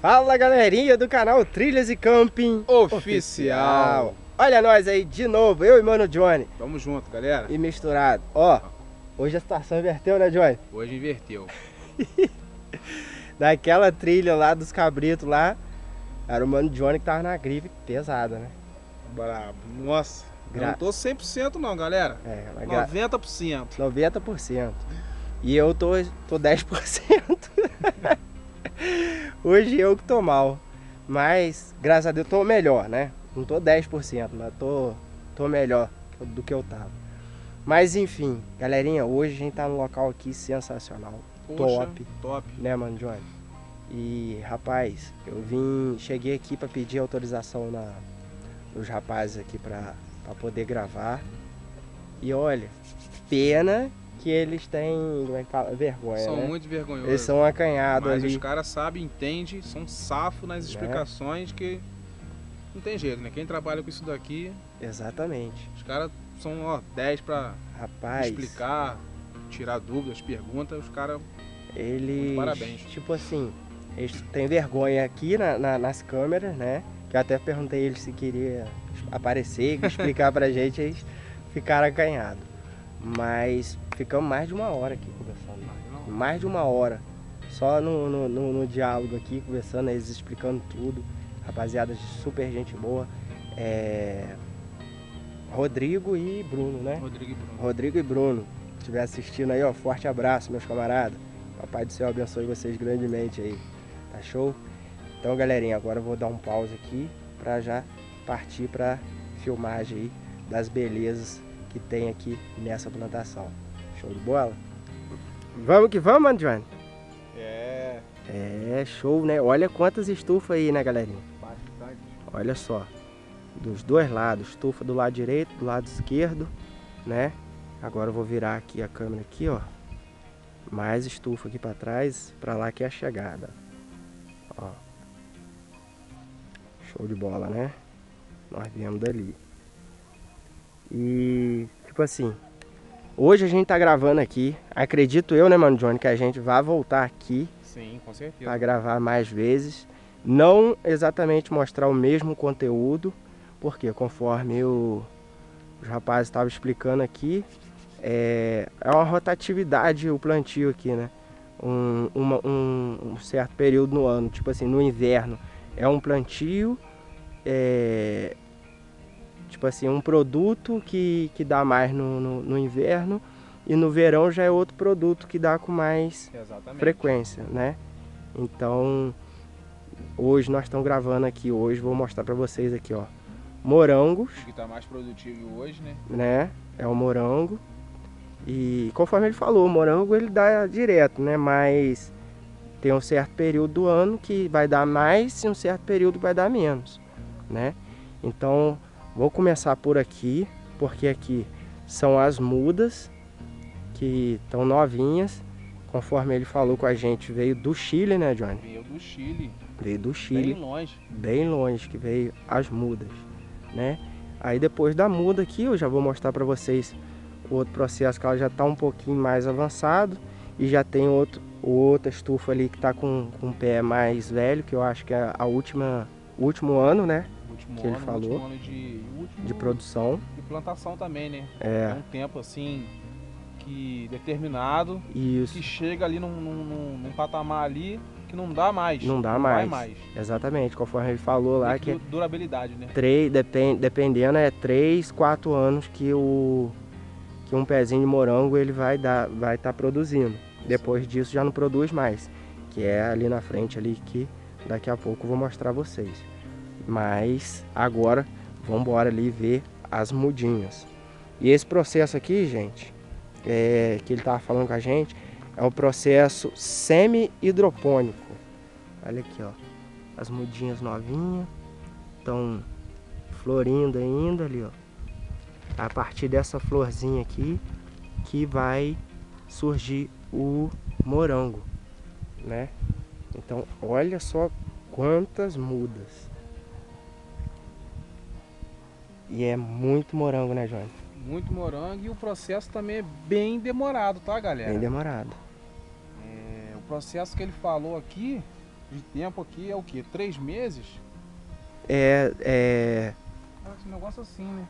Fala galerinha do canal Trilhas e Camping Oficial. Olha nós aí de novo, eu e Mano Johnny. Tamo junto, galera. E misturado. Ó, hoje a situação inverteu, né, Johnny? Hoje inverteu. Daquela trilha lá dos cabritos lá, era o Mano Johnny que tava na grife pesada, né? Brabo. Nossa, eu não tô 100% não, galera. 90%. 90%. E eu tô 10%. Hoje eu que tô mal. Mas, graças a Deus, tô melhor, né? Não tô 10%, mas tô melhor do que eu tava. Mas enfim, galerinha, hoje a gente tá num local aqui sensacional. Poxa, top. Né, Mano Johnny? E, rapaz, cheguei aqui pra pedir autorização nos rapazes aqui pra poder gravar. E olha, pena que eles têm, como é que fala? Vergonha, São né? muito vergonhosos. Eles são acanhados ali. Mas os caras sabem, entendem, são safos nas explicações que não tem jeito, né? Quem trabalha com isso daqui... Exatamente. Os caras são, ó, 10 pra explicar, tirar dúvidas, perguntas, os caras... Eles, parabéns. Tipo assim, eles têm vergonha aqui nas câmeras, né? Que eu até perguntei eles se queria aparecer, explicar pra gente, eles ficaram acanhados. Mas ficamos mais de uma hora aqui conversando. Mais de uma hora. Só no diálogo aqui, conversando, eles explicando tudo. Rapaziada, super gente boa. Rodrigo e Bruno, né? Rodrigo e Bruno. Se estiver assistindo aí, ó, forte abraço, meus camaradas. Papai do céu abençoe vocês grandemente aí. Tá show? Então, galerinha, agora eu vou dar um pause aqui pra já partir pra filmagem aí das belezas que tem aqui nessa plantação. Show de bola? Vamos que vamos, mano, Johnny? Show, né? Olha quantas estufas aí, né, galerinha? Bastante. Olha só. Dos dois lados. Estufa do lado direito, do lado esquerdo, né? Agora eu vou virar aqui a câmera aqui, ó. Mais estufa aqui pra trás, pra lá que é a chegada. Ó. Show de bola, né? Nós viemos dali. E, tipo assim, hoje a gente tá gravando aqui. Acredito eu, né, Mano Johnny, que a gente vai voltar aqui. Sim, com certeza. Pra gravar mais vezes. Não exatamente mostrar o mesmo conteúdo, porque conforme os rapazes estavam explicando aqui, é uma rotatividade o plantio aqui, né? Um certo período no ano, tipo assim, no inverno é um plantio, tipo assim, um produto que dá mais no inverno, e no verão já é outro produto que dá com mais frequência, né? Então, hoje nós estamos gravando aqui, hoje vou mostrar para vocês aqui, ó, morangos. Que tá mais produtivo hoje, né? É o morango. E conforme ele falou, o morango ele dá direto, né? Mas tem um certo período do ano que vai dar mais e um certo período que vai dar menos, né? Então, vou começar por aqui, porque aqui são as mudas que estão novinhas. Conforme ele falou com a gente, veio do Chile, né, Johnny? Veio do Chile. Veio do Chile. Bem longe. Bem longe que veio as mudas, né? Aí depois da muda aqui, eu já vou mostrar para vocês o outro processo que ela já está um pouquinho mais avançado. E já tem outra estufa ali que está com um pé mais velho, que eu acho que é o último ano, né? Que ele falou. Último ano de produção. De plantação também, né? É um tempo assim que determinado. Isso. Que chega ali num patamar ali que não dá mais. Não vai mais. Exatamente, conforme ele falou lá que durabilidade, né? Dependendo, 3, 4 anos que um pezinho de morango ele vai estar produzindo. Depois disso já não produz mais, que é ali na frente ali que daqui a pouco eu vou mostrar a vocês. Mas agora vamos embora ali ver as mudinhas. E esse processo aqui, gente, que ele tava falando com a gente, é o processo semi-hidropônico. Olha aqui, ó, as mudinhas novinhas estão florindo ainda ali, ó. A partir dessa florzinha aqui que vai surgir o morango, né? Então, olha só quantas mudas. E é muito morango, né, Johnny? Muito morango, e o processo também é bem demorado, tá, galera? Bem demorado. O processo que ele falou aqui de tempo aqui é o quê? 3 meses? É Esse negócio assim, né?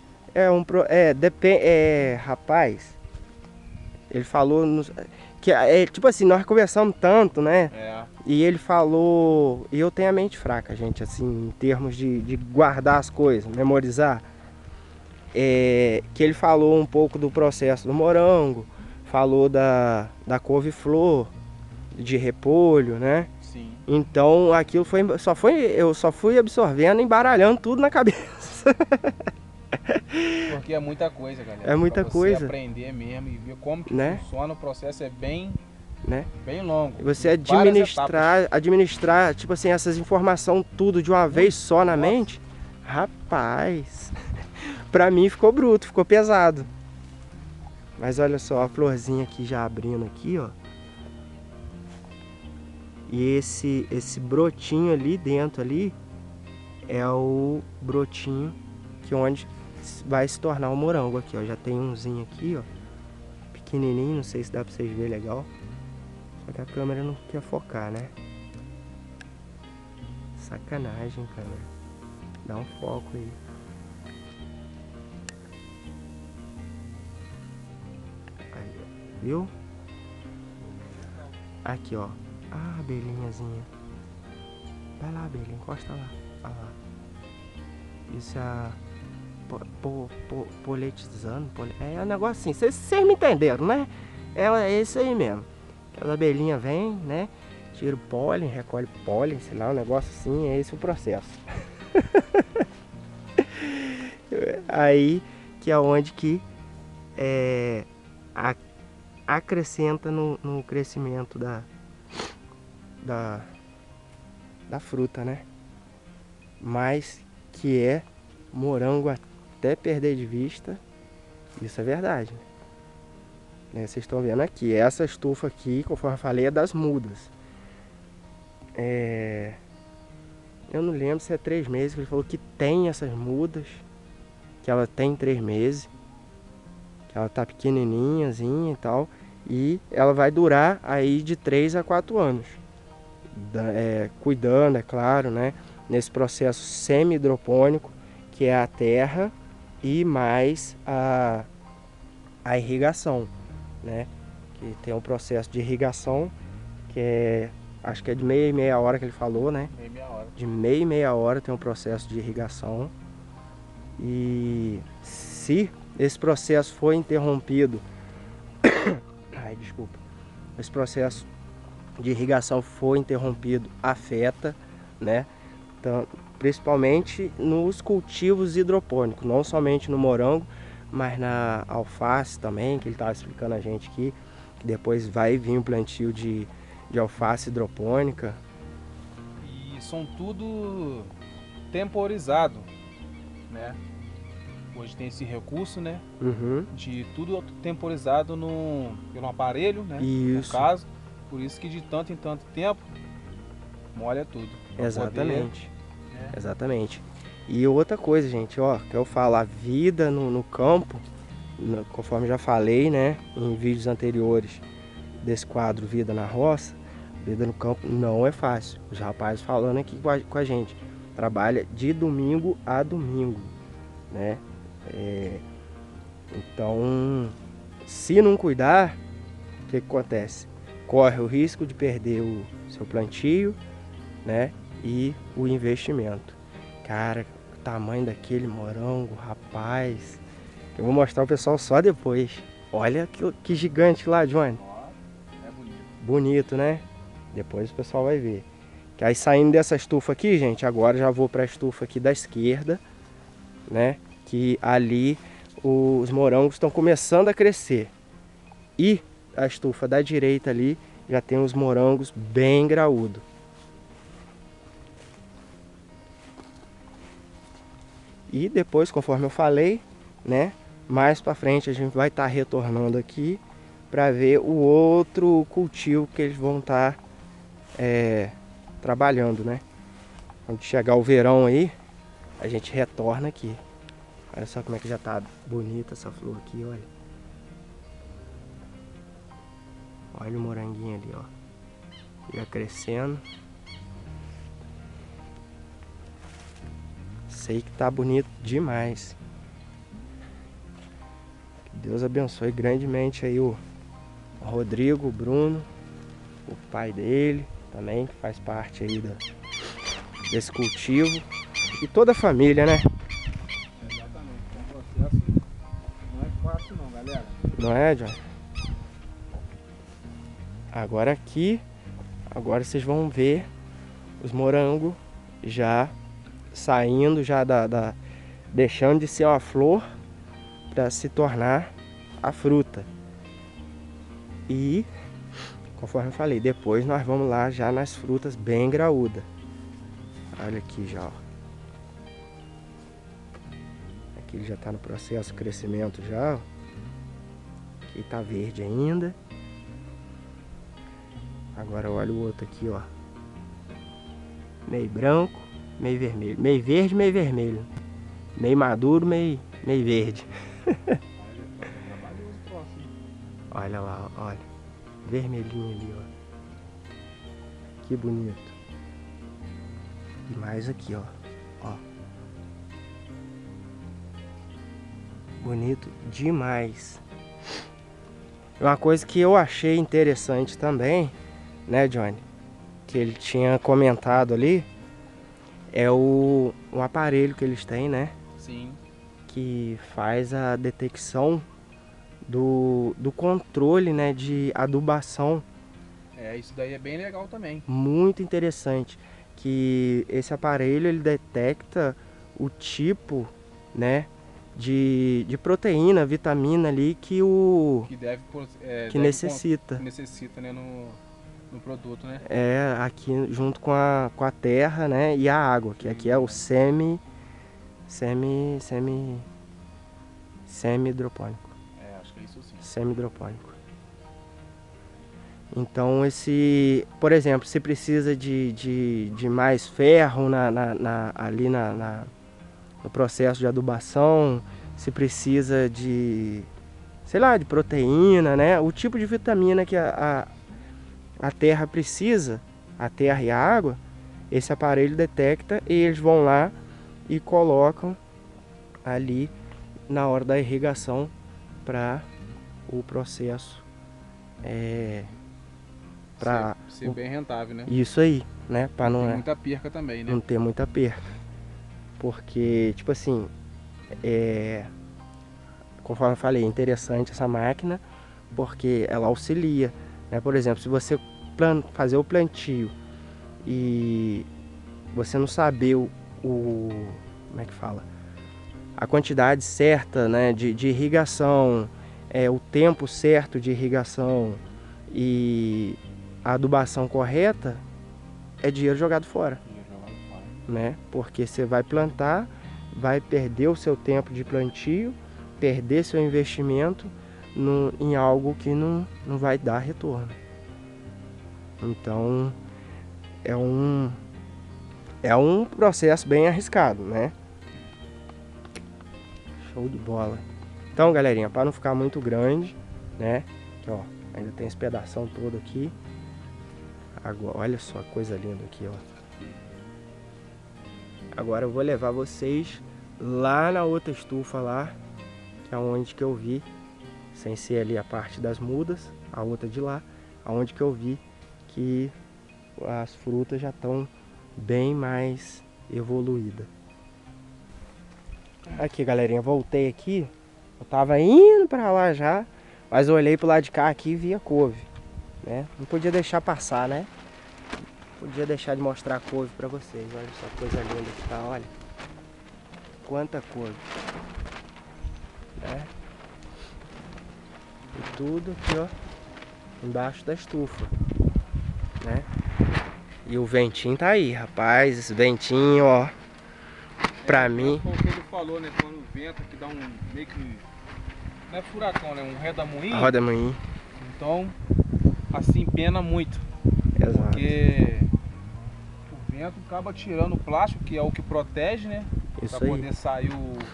rapaz, ele falou que tipo assim, nós conversamos tanto, né? É. E ele falou, e eu tenho a mente fraca, gente, assim, em termos de guardar as coisas, memorizar. Que ele falou um pouco do processo do morango, falou da couve-flor, de repolho, né? Sim. Então aquilo eu só fui absorvendo, embaralhando tudo na cabeça. Porque é muita coisa, galera. É muita pra você coisa, aprender mesmo e ver como que né? funciona, o processo é bem Né? longo. E você Várias etapas. administrar, tipo assim, essas informações tudo de uma vez só na Nossa. mente, rapaz, pra mim ficou bruto, ficou pesado. Mas olha só, a florzinha aqui já abrindo aqui, ó. E esse brotinho ali dentro ali é o brotinho que onde vai se tornar o morango aqui, ó. Já tem umzinho aqui, ó, pequenininho, não sei se dá pra vocês verem legal. Só que a câmera não quer focar, né? Sacanagem, câmera. Dá um foco aí. Aí, ó. Viu? Aqui, ó. Ah, abelhinhazinha. Vai lá, abelha, encosta lá. Olha lá. Isso é poletizando. É um negócio assim. Vocês me entenderam, né? É isso aí mesmo. As abelhinhas vêm, né? Tira o pólen, recolhe pólen, sei lá, um negócio assim. É esse o processo. Aí que é onde que acrescenta no crescimento da fruta, né? Mas que é morango até perder de vista, isso é verdade, né? Vocês estão vendo aqui, essa estufa aqui, conforme eu falei, é das mudas. Eu não lembro se é 3 meses, que ele falou que tem essas mudas, que ela tem 3 meses, que ela tá pequenininhazinha e tal, e ela vai durar aí de 3 a 4 anos. Cuidando, é claro, né? Nesse processo semi-hidropônico, que é a terra e mais a irrigação, né? Que tem um processo de irrigação que acho que é de meia e meia hora que ele falou, né? Meia hora. De meia e meia hora tem um processo de irrigação. E se esse processo for interrompido, esse processo de irrigação for interrompido, afeta, né? Então, principalmente nos cultivos hidropônicos, não somente no morango, mas na alface também, que ele estava explicando a gente aqui, que depois vai vir o plantio de alface hidropônica. E são tudo temporizado, né? Hoje tem esse recurso, né? Uhum. De tudo temporizado pelo aparelho, né? Isso. No caso, por isso que de tanto em tanto tempo molha tudo. Exatamente. Exatamente. E outra coisa, gente, ó, que eu falo, a vida no campo, conforme já falei, né, em vídeos anteriores desse quadro Vida na Roça, vida no campo não é fácil. Os rapazes falando aqui com a gente, trabalha de domingo a domingo, né? Então, se não cuidar, o que acontece? Corre o risco de perder o seu plantio, né? E o investimento. Cara, o tamanho daquele morango, rapaz. Eu vou mostrar o pessoal só depois. Olha que gigante lá, Johnny. É bonito. Bonito, né? Depois o pessoal vai ver. Que aí saindo dessa estufa aqui, gente, agora já vou para a estufa aqui da esquerda, né? Que ali os morangos estão começando a crescer. E a estufa da direita ali já tem os morangos bem graúdos. E depois, conforme eu falei, né, mais para frente a gente vai estar retornando aqui para ver o outro cultivo que eles vão estar trabalhando, né? Quando chegar o verão aí, a gente retorna aqui. Olha só como é que já tá bonita essa flor aqui, olha. Olha o moranguinho ali, ó. Já crescendo. sei que tá bonito demais. Que Deus abençoe grandemente aí o Rodrigo, o Bruno, o pai dele também, que faz parte aí desse cultivo. E toda a família, né? Exatamente, é um processo, não é fácil não, galera. Não é, John? Agora aqui, agora vocês vão ver os morangos já saindo, já deixando de ser uma flor para se tornar a fruta. E, conforme eu falei, depois nós vamos lá já nas frutas bem graúdas. Olha aqui já, ó. Aqui ele já está no processo de crescimento já, ó. Aqui tá verde ainda. Agora olha o outro aqui, ó. Meio branco, meio vermelho. Meio verde, meio vermelho. Meio maduro, meio verde. Olha lá, olha. Vermelhinho ali, ó. Que bonito. E mais aqui, ó. Ó. Bonito demais. Uma coisa que eu achei interessante também, né, Johnny? Que ele tinha comentado ali, é o aparelho que eles têm, né? Sim. Que faz a detecção do controle, né, de adubação. É, isso daí é bem legal também. Muito interessante. Que esse aparelho ele detecta o tipo, né, de proteína, vitamina ali que Que deve que necessita. necessita, né, no produto, né? É, aqui junto com a terra, né, e a água, que aqui é o semi-hidropônico. É, acho que é isso sim. Semi-hidropônico. Então por exemplo, se precisa de mais ferro ali no processo de adubação, se precisa de, sei lá, de proteína, né? O tipo de vitamina que a terra precisa, a terra e a água, esse aparelho detecta e eles vão lá e colocam ali na hora da irrigação para o processo para ser bem rentável, né? Isso aí, né? Para não ter muita perca também, né? Não ter muita perca. Porque, tipo assim, conforme eu falei, é interessante essa máquina porque ela auxilia, né? Por exemplo, se você fazer o plantio e você não saber como é que fala? A quantidade certa, né, de irrigação, o tempo certo de irrigação e a adubação correta, é dinheiro jogado fora, né? Porque você vai plantar, vai perder o seu tempo de plantio, perder seu investimento em algo que não vai dar retorno. Então é um processo bem arriscado, né? Show de bola. Então, galerinha, para não ficar muito grande, né? Aqui, ó, ainda tem esse pedação todo aqui. Agora, olha só que coisa linda aqui, ó. Agora eu vou levar vocês lá na outra estufa lá, que é onde que eu vi, sem ser ali a parte das mudas, a outra de lá, aonde que eu vi que as frutas já estão bem mais evoluídas. Aqui, galerinha, voltei aqui. Eu tava indo para lá já, mas eu olhei pro lado de cá aqui e vi a couve, né? Não podia deixar passar, né? Não podia deixar de mostrar a couve para vocês. Olha só que coisa linda que tá, olha. Quanta couve, né? E tudo aqui, ó, embaixo da estufa, né? E o ventinho tá aí, rapaz. Esse ventinho, ó, pra mim... Foi o que ele falou, né? Quando o vento que dá meio que... Não é furacão, né? Um redemoinho. Rodamoinho. Então, assim, pena muito. Exato. Porque o vento acaba tirando o plástico, que é o que protege, né? Isso pra aí. poder sair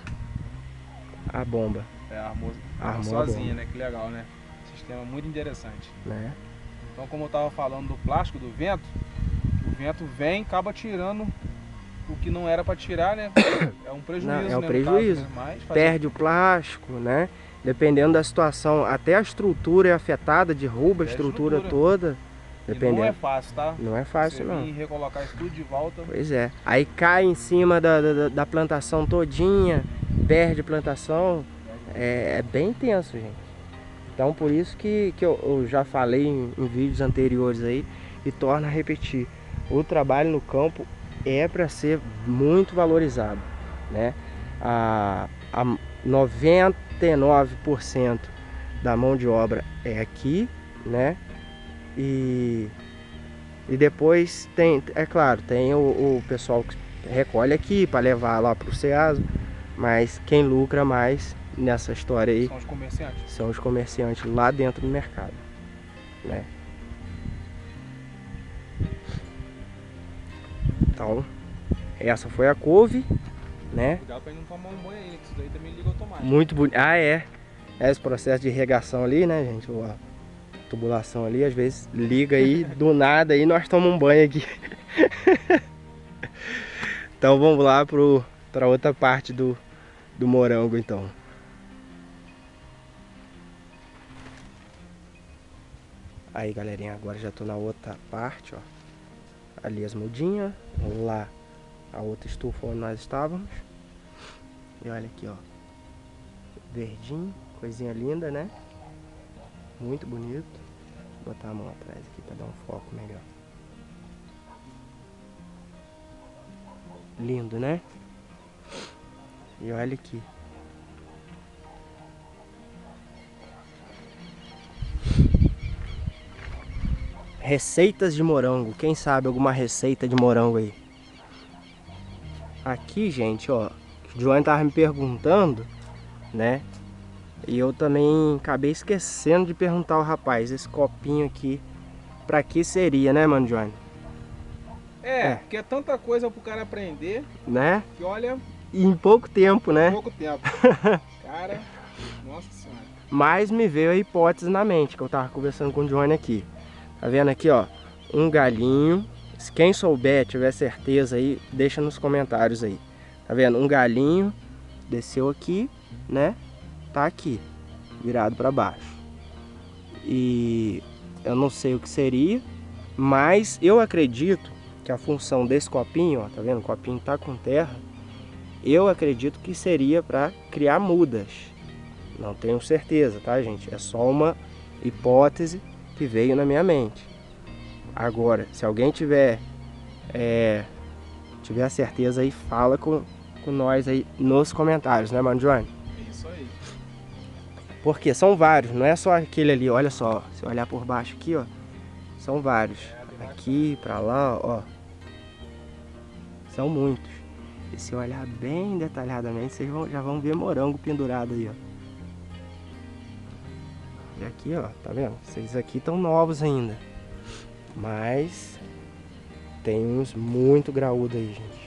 A bomba. armou sozinha, né? Que legal, né? Sistema muito interessante. Né? Então, como eu tava falando do plástico, do vento, o vento vem e acaba tirando o que não era para tirar, né? É um prejuízo, Não, é um né, prejuízo. caso, né? Mas Perde o plástico, né? Dependendo da situação, até a estrutura é afetada, derruba a estrutura toda. Dependendo. Não é fácil, tá? Não é fácil, Você não. vir recolocar isso tudo de volta. Pois é. Aí cai em cima da plantação todinha, perde plantação. É bem tenso, gente. Então por isso que eu já falei em vídeos anteriores aí e torno a repetir. O trabalho no campo é para ser muito valorizado, né? A 99% da mão de obra é aqui, né? E depois tem, é claro, tem o pessoal que recolhe aqui para levar lá para o Ceasa, mas quem lucra mais nessa história aí são os comerciantes. São os comerciantes lá dentro do mercado, né? Então, essa foi a couve, né? Cuidado pra ele não tomar um banho aí, que isso daí também liga automático. Muito bonito. Ah, é. Esse processo de irrigação ali, né, gente? A tubulação ali, às vezes liga aí do nada e nós tomamos um banho aqui. Então vamos lá para outra parte do morango, então. Aí, galerinha, agora já tô na outra parte, ó. Ali as mudinhas, lá a outra estufa onde nós estávamos. E olha aqui, ó. Verdinho, coisinha linda, né? Muito bonito. Vou botar a mão atrás aqui para dar um foco melhor. Lindo, né? E olha aqui. Receitas de morango. Quem sabe alguma receita de morango aí? Aqui, gente, ó. O João tava me perguntando, né? E eu também acabei esquecendo de perguntar ao rapaz. Esse copinho aqui, pra que seria, né, mano, João? Porque é tanta coisa pro cara aprender, né? Que olha... E em pouco tempo, né? Em pouco tempo. Cara, nossa senhora. Mas me veio a hipótese na mente, que eu tava conversando com o Johnny aqui. Tá vendo aqui, ó? Um galinho. Quem souber, tiver certeza aí, deixa nos comentários aí. Tá vendo? Um galinho desceu aqui, né? Tá aqui, virado para baixo. E eu não sei o que seria, mas eu acredito que a função desse copinho, ó, tá vendo? O copinho tá com terra. Eu acredito que seria para criar mudas. Não tenho certeza, tá, gente? É só uma hipótese que veio na minha mente. Agora, se alguém tiver a certeza aí, fala com nós aí nos comentários, né, mano, Johnny? É isso aí. Porque são vários, não é só aquele ali, olha só. Se olhar por baixo aqui, ó, são vários. Aqui, pra lá, ó. São muitos. E se olhar bem detalhadamente, vocês já vão ver morango pendurado aí, ó. E aqui, ó, tá vendo? Esses aqui estão novos ainda. Mas tem uns muito graúdos aí, gente.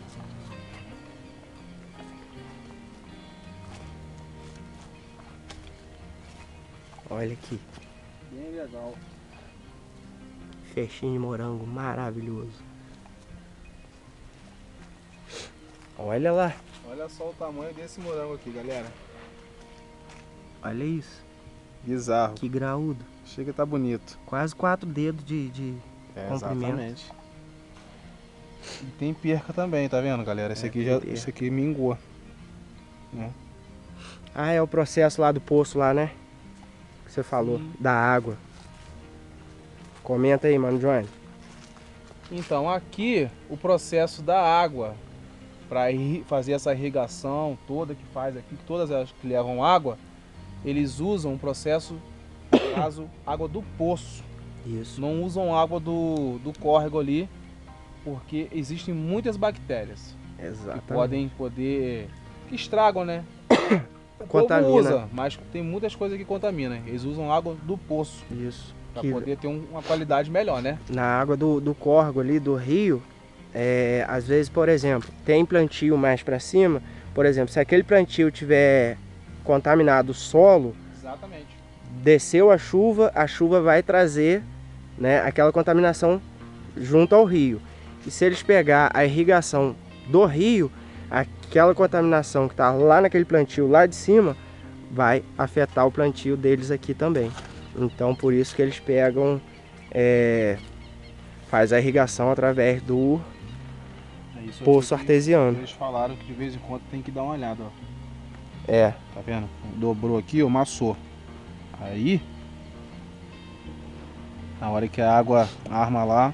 Olha aqui. Bem legal. Fechinho de morango maravilhoso. Olha lá. Olha só o tamanho desse morango aqui, galera. Olha isso. Bizarro. Que graúdo. Chega, tá bonito. Quase 4 dedos de comprimento. Exatamente. E tem perca também, tá vendo, galera? Esse aqui mingou. Né? Ah, é o processo lá do poço lá, né? Que você falou, da água. Comenta aí, mano, Johnny. Então, aqui o processo da água para fazer essa irrigação toda que faz aqui, todas elas que levam água, eles usam um processo, no caso, água do poço. Isso. Não usam água do córrego ali, porque existem muitas bactérias. Exatamente. Que estragam, né? O Contamina. povo usa, mas tem muitas coisas que contaminam. Eles usam água do poço. Isso. Para poder ter uma qualidade melhor, né? Na água do córrego ali, do rio, às vezes, por exemplo, tem plantio mais para cima. Por exemplo, se aquele plantio tiver contaminado o solo, exatamente, desceu a chuva vai trazer, né, aquela contaminação junto ao rio. E se eles pegar a irrigação do rio, aquela contaminação que está lá naquele plantio lá de cima vai afetar o plantio deles aqui também. Então por isso que eles pegam, faz a irrigação através do poço artesiano. Eles falaram que de vez em quando tem que dar uma olhada, ó. É. Tá vendo? Dobrou aqui, ó, amassou. Aí, na hora que a água arma lá,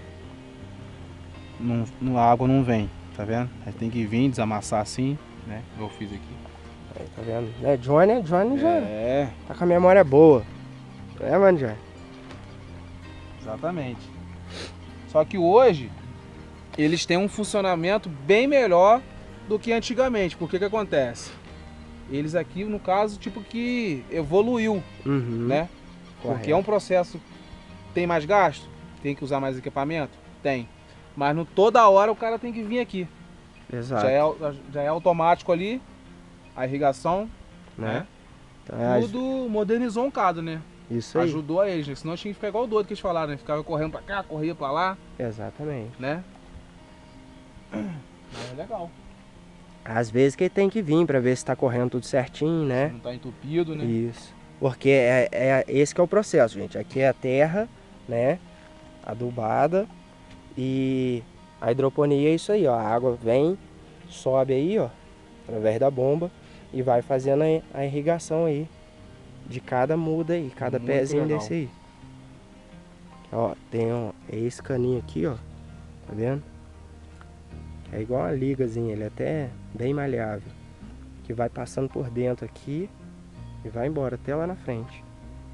a água não vem, tá vendo? Aí tem que vir, desamassar assim, né? Eu fiz aqui. Aí, tá vendo? Johnny já É. tá com a memória boa. É, mano, Johnny? Exatamente. Só que hoje, eles têm um funcionamento bem melhor do que antigamente. Porque que acontece? Eles aqui, no caso, tipo que evoluiu, né? Porque é um processo, tem mais gasto? Tem que usar mais equipamento? Tem. Mas no toda hora o cara tem que vir aqui. Exato. Já é automático ali, a irrigação, né? Então, tudo modernizou um bocado, né? Isso aí. Ajudou a eles, né? Senão tinha que ficar igual o doido que eles falaram, né? Ficava correndo pra cá, corria pra lá. Exatamente. Né? Mas é legal. Às vezes que ele tem que vir para ver se está correndo tudo certinho, né? Não tá entupido, né? Isso. Porque esse que é o processo, gente. Aqui é a terra, né? Adubada. E a hidroponia é isso aí, ó. A água vem, sobe aí, ó, através da bomba e vai fazendo a irrigação aí de cada muda aí, cada Muito pezinho legal. desse aí. Ó, tem esse caninho aqui, ó. Tá vendo? É igual uma ligazinha, ele é até bem maleável. Que vai passando por dentro aqui e vai embora até lá na frente.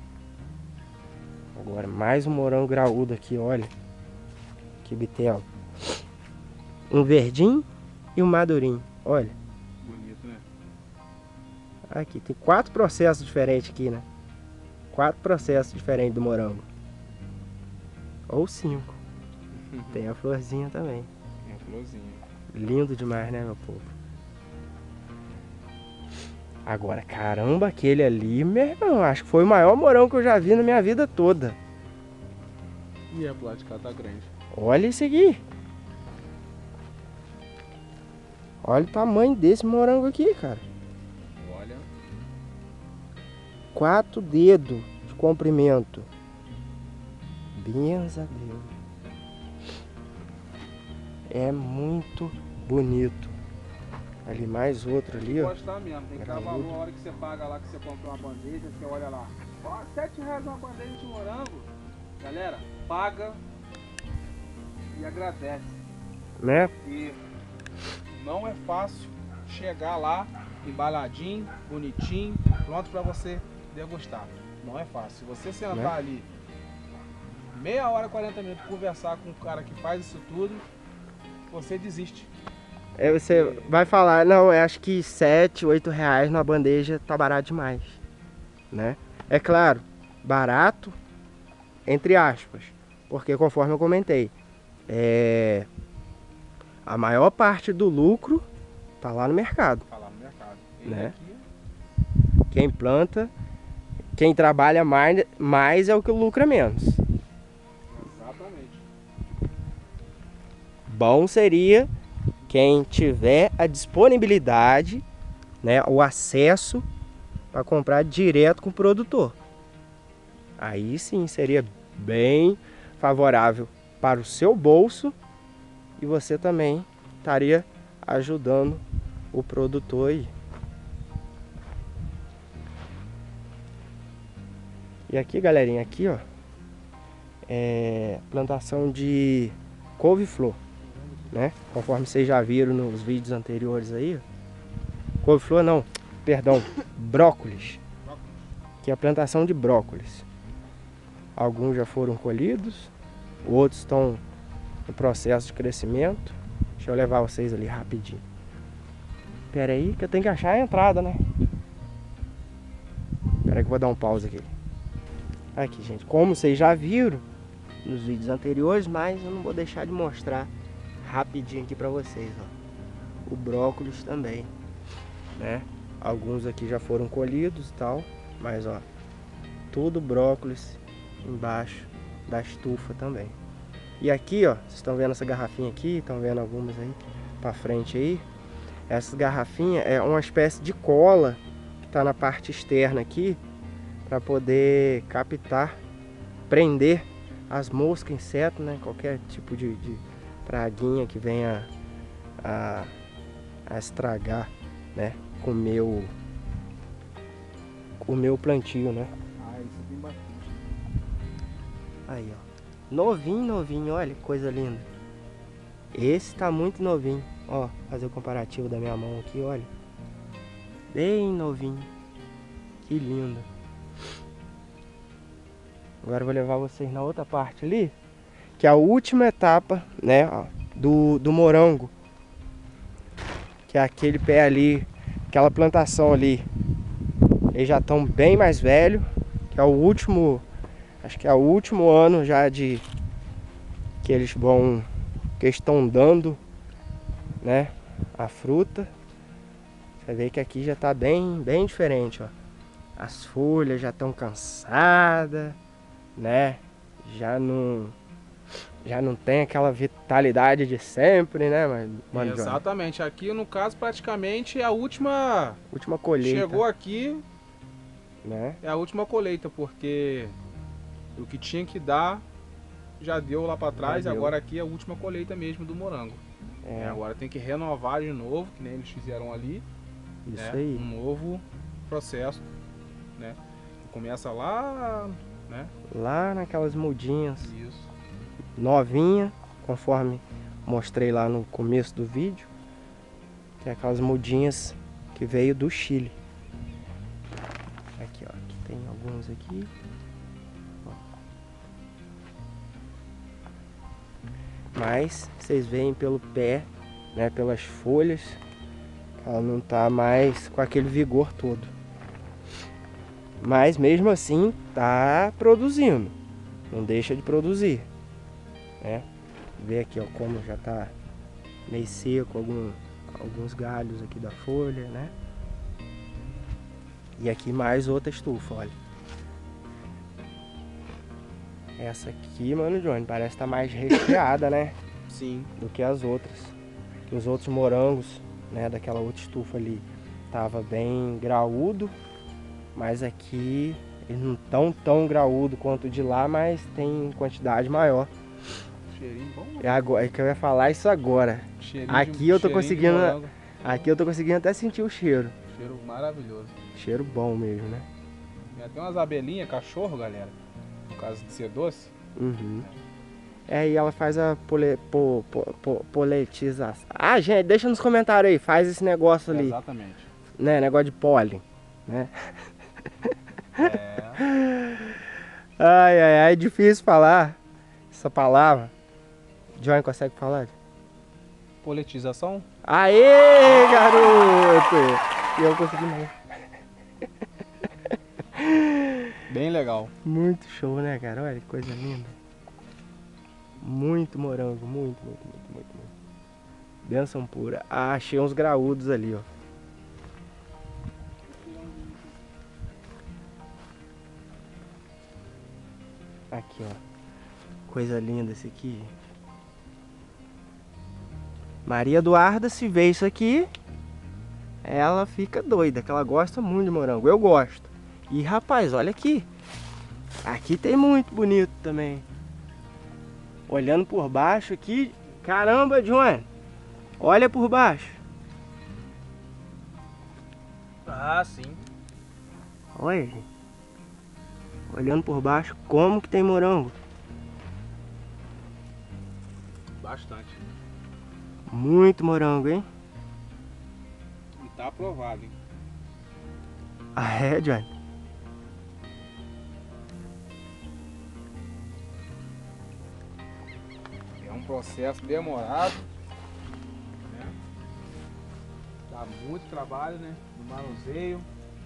Agora mais um morango graúdo aqui, olha. Que bitelo. Um verdinho e um madurinho, olha. Bonito, né? Aqui, tem 4 processos diferentes aqui, né? 4 processos diferentes do morango. Ou 5. Tem a florzinha também. Tem a florzinha. Lindo demais, né, meu povo? Agora, caramba, aquele ali, meu irmão, acho que foi o maior morango que eu já vi na minha vida toda. E a plástica tá grande. Olha isso aqui. Olha o tamanho desse morango aqui, cara. Olha. 4 dedos de comprimento. Benza a Deus. É muito bonito. Ali mais outro ali, ó. Gostar mesmo, tem que dar valor a hora que você paga lá, que você compra uma bandeja, você olha lá. Ó, R$7 uma bandeja de morango. Galera, paga e agradece. Né? E não é fácil chegar lá embaladinho, bonitinho, pronto para você degustar. Não é fácil. Se você sentar ali meia hora, 40 minutos, conversar com o cara que faz isso tudo, você desiste. Aí você vai falar, não, eu acho que 7, 8 reais na bandeja tá barato demais, né? É claro, barato, entre aspas, porque conforme eu comentei, a maior parte do lucro tá lá no mercado. Tá lá no mercado. Né? Quem planta, quem trabalha mais é o que lucra menos. Exatamente. Bom seria quem tiver a disponibilidade, né, o acesso para comprar direto com o produtor. Aí sim seria bem favorável para o seu bolso e você também estaria ajudando o produtor aí. E aqui, galerinha, aqui, ó, é plantação de couve-flor, né? Conforme vocês já viram nos vídeos anteriores aí, couve-flor não, perdão, brócolis, que é a plantação de brócolis. Alguns já foram colhidos, outros estão no processo de crescimento. Deixa eu levar vocês ali rapidinho. Pera aí que eu tenho que achar a entrada, né? Pera aí que eu vou dar um pause aqui. Aqui, gente, como vocês já viram nos vídeos anteriores, mas eu não vou deixar de mostrar rapidinho aqui pra vocês, ó. O brócolis também, né? Alguns aqui já foram colhidos e tal, mas ó, tudo brócolis embaixo da estufa também. E aqui, ó, vocês estão vendo essa garrafinha aqui, estão vendo algumas aí. pra frente aí. Essas garrafinhas é uma espécie de cola que tá na parte externa aqui para poder captar, prender as moscas, insetos, né? Qualquer tipo de praguinha que venha a estragar, né? Comer o plantio, né? Ah, isso tem bastante. Aí, ó. Novinho, novinho, olha que coisa linda. Esse tá muito novinho. Ó, fazer o comparativo da minha mão aqui, olha. Bem novinho. Que lindo. Agora eu vou levar vocês na outra parte ali, que é a última etapa, né, ó, do morango. Que é aquele pé ali, aquela plantação ali. Eles já estão bem mais velhos, que é o último, acho que é o último ano já de que eles estão dando, né, a fruta. Você vê que aqui já está bem diferente, ó. As folhas já estão cansadas, né? Já não tem aquela vitalidade de sempre, né, mano? Exatamente. Aqui no caso praticamente é a última colheita. Chegou aqui, né? É a última colheita, porque o que tinha que dar já deu lá para trás, e agora aqui é a última colheita mesmo do morango. Agora tem que renovar de novo, que nem eles fizeram ali. Isso aí. Um novo processo, né? Começa lá, né? Lá naquelas mudinhas. Isso. Novinha, conforme mostrei lá no começo do vídeo. Tem aquelas mudinhas que veio do Chile. Aqui, ó. Aqui tem alguns aqui. Ó. Mas vocês veem pelo pé, né? Pelas folhas, ela não tá mais com aquele vigor todo. Mas mesmo assim tá produzindo. Não deixa de produzir, né? Vê aqui, ó, como já tá meio seco alguns galhos aqui da folha, né? E aqui mais outra estufa, olha. Essa aqui, mano, Johnny, parece estar mais recheada, né? Sim. Do que as outras. Que os outros morangos, né, daquela outra estufa ali, tava bem graúdo. Mas aqui eles não tão graúdo quanto o de lá, mas tem quantidade maior. Cheirinho bom. É que eu ia falar isso agora. Aqui eu tô conseguindo até sentir o cheiro. Cheiro maravilhoso. Cheiro bom mesmo, né? Tem até umas abelhinhas, cachorro, galera. No caso de ser doce. Uhum. E ela faz a poletização. Ah, gente, deixa nos comentários aí, faz esse negócio ali. Exatamente. Né, negócio de pólen, né? Ai, difícil falar essa palavra. John consegue falar? Poletização? Aê, garoto! E eu consegui não. Bem legal. Muito show, né, cara? Olha que coisa linda. Muito morango, muito. Benção pura. Ah, achei uns graúdos ali, ó. Aqui, ó. Coisa linda esse aqui. Maria Eduarda, se vê isso aqui, ela fica doida, que ela gosta muito de morango. Eu gosto. E, rapaz, olha aqui. Aqui tem muito bonito também. Olhando por baixo aqui. Caramba, John. Olha por baixo. Ah, sim. Olha, gente. Olhando por baixo, como que tem morango. Bastante. Muito morango, hein? E tá aprovado, hein? Ah, é, John? É um processo demorado, né? Dá muito trabalho, né? No manuseio.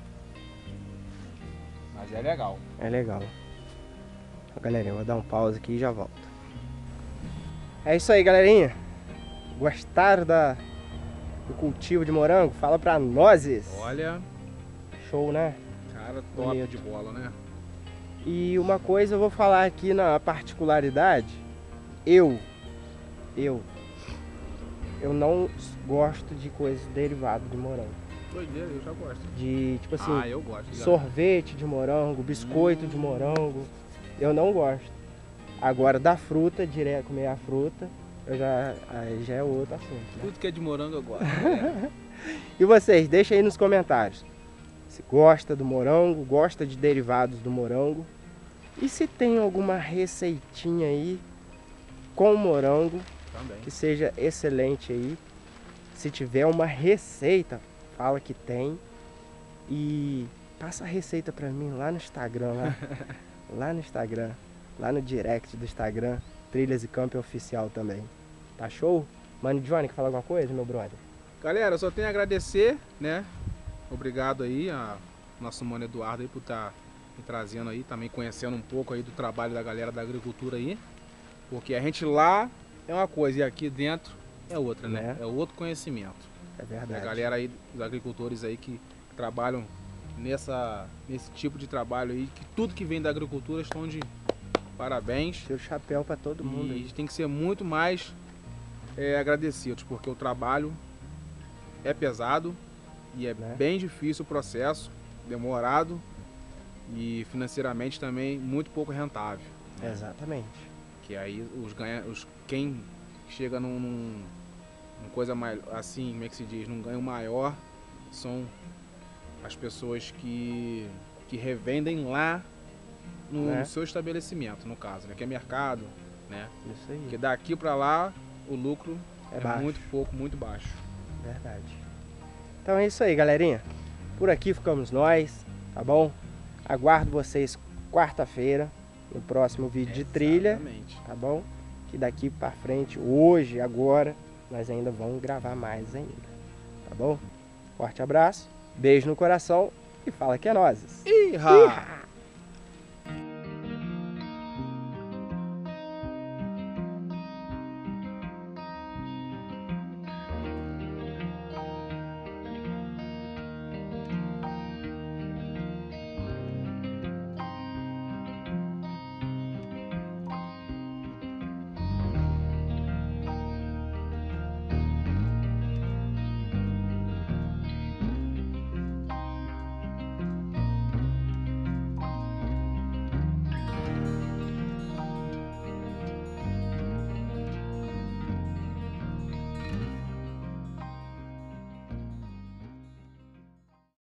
Mas é legal. É legal. Galerinha, eu vou dar um pause aqui e já volto. É isso aí, galerinha. Gostaram do cultivo de morango? Fala pra nós. Olha, show, né? cara, top bonito. De bola, né? E uma coisa eu vou falar aqui na particularidade. Eu eu não gosto de coisas derivadas de morango. Doideira, eu já gosto. De, tipo assim, Eu gosto. sorvete de morango, biscoito de morango, eu não gosto. Agora, da fruta, direto comer a fruta, aí já é outro assunto, né? Tudo que é de morango eu gosto. E vocês, deixa aí nos comentários se gosta do morango, gosta de derivados do morango. E se tem alguma receitinha aí com morango Também. que seja excelente aí. Se tiver uma receita, fala que tem. E passa a receita pra mim lá no Instagram, lá no Instagram, lá no direct do Instagram, Trilhas e Camping Oficial também. Tá show? Mano Johnny, quer falar alguma coisa, meu brother? Galera, eu só tenho a agradecer, né? Obrigado aí a nosso mano Eduardo aí por estar me trazendo aí, também conhecendo um pouco aí do trabalho da galera da agricultura aí. Porque a gente lá é uma coisa e aqui dentro é outra, né? É outro conhecimento. É verdade. A galera aí, os agricultores aí que trabalham nesse tipo de trabalho aí, que tudo que vem da agricultura estão de parabéns. Tira o chapéu pra todo mundo E a aí. gente tem que ser muito mais agradecidos, porque o trabalho é pesado e é bem difícil o processo, demorado e financeiramente também muito pouco rentável. Né? Exatamente. Que aí quem chega num coisa mais assim, como é que se diz, num ganho maior, são as pessoas que revendem lá no seu estabelecimento, no caso, né? Que é mercado, né? Isso aí. Porque daqui para lá o lucro é baixo. muito pouco, muito baixo. Verdade. Então é isso aí, galerinha. Por aqui ficamos nós, tá bom? Aguardo vocês quarta-feira no próximo vídeo de trilha, tá bom? Que daqui para frente, hoje, agora, nós ainda vamos gravar mais ainda, tá bom? Forte abraço, beijo no coração e fala que é nozes. Iha!